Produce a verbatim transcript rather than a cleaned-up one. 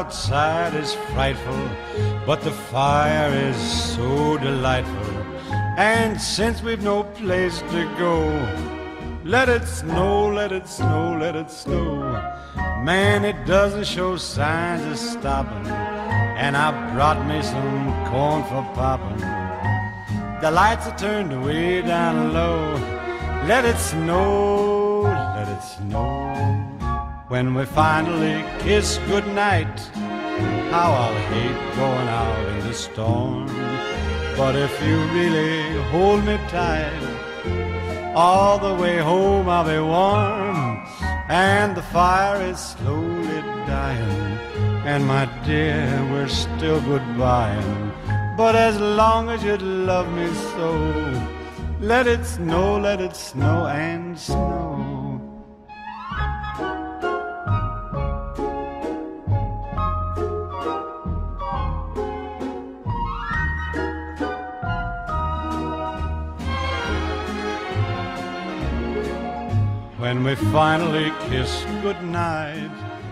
outside is frightful, but the fire is so delightful. And since we've no place to go, let it snow, let it snow, let it snow. Man, it doesn't show signs of stopping, and I brought me some corn for popping. The lights are turned way down low. Let it snow, let it snow. When we finally kiss goodnight, how I'll hate going out in the storm. But if you really hold me tight, all the way home I'll be warm. And the fire is slowly dying, and my dear, we're still goodbying. But as long as you love me so, let it snow, let it snow and snow. When we finally kiss goodnight,